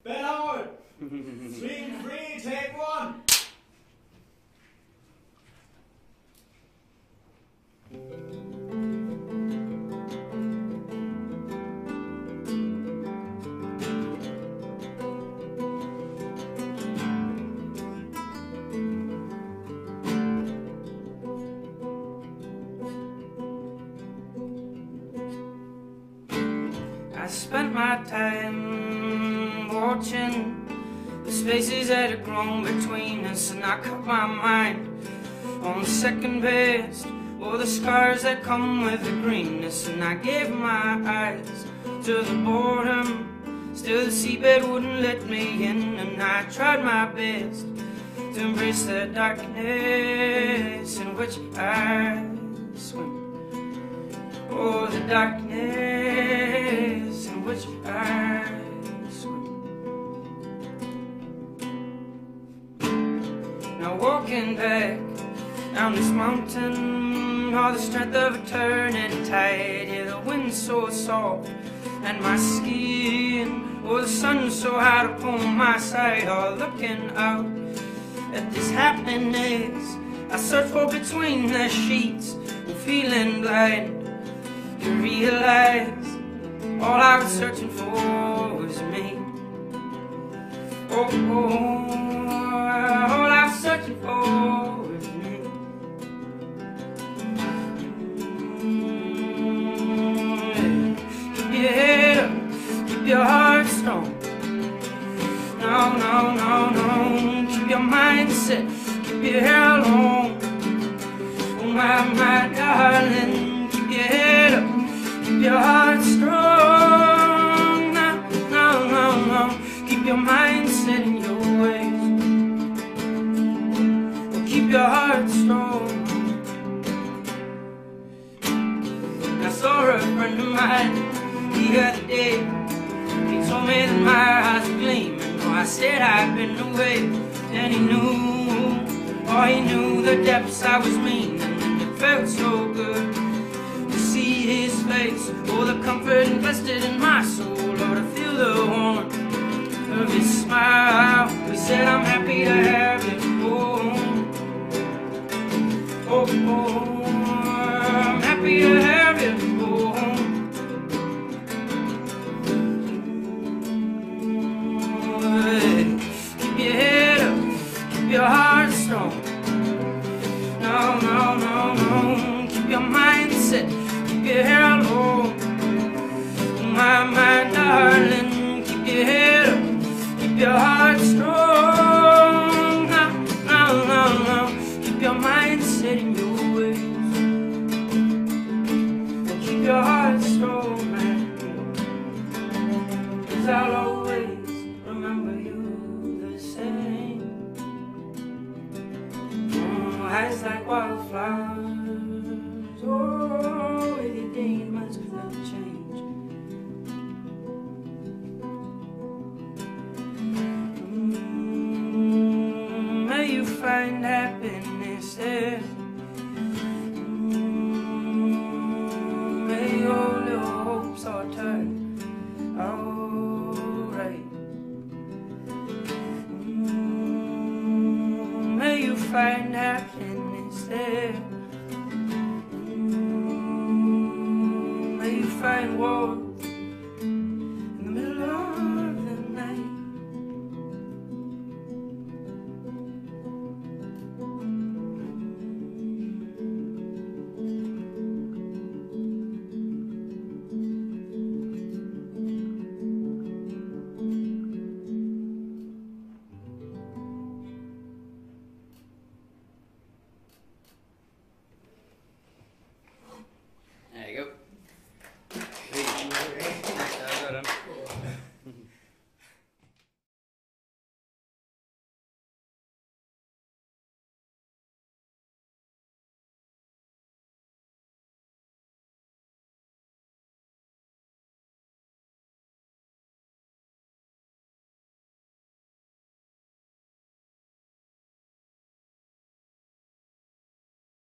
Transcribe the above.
Bend over. Swing free, take one. I spent my time watching the spaces that had grown between us, and I cut my mind on the second best, or the scars that come with the greenness. And I gave my eyes to the boredom, still the seabed wouldn't let me in. And I tried my best to embrace the darkness in which I swim. Oh, the darkness in which I swim. Now walking back down this mountain, all the strength of a turning tide. Yeah, the wind so soft and my skin, oh, the sun so hot upon my side. All looking out at this happiness I search for between the sheets, feeling blind to realize all I was searching for was me. Oh, all I was searching for was me. Keep your head up, keep your heart strong. No, no, no, no, keep your mind set, keep your hair long. Oh, my darling, keep your head up, keep your heart strong. No, no, no, no, keep your mind set in your ways. Keep your heart strong. I saw a friend of mine the other day. He told me that my eyes were gleaming. Oh, I said I'd been away, and he knew, oh, he knew the depths I was meaning. And it felt so good to see his face, oh, the comfort invested in my soul. Oh, to feel the warmth of his smile. He said, I'm happy to have you home. Oh, oh, I'm happy to have you home. Keep your head up, keep your heart strong. No, no, no, no, keep your mind set, keep your hair low. My darling, keep your head up, keep your heart strong. No, no, no, no, keep your mind set in your ways. Keep your heart strong, man, 'cause I'll always remember you the same. Oh, eyes like wildflowers, oh, with your demons without change. May you find happiness there. May all your hopes all turn alright. May you find happiness there. May you find war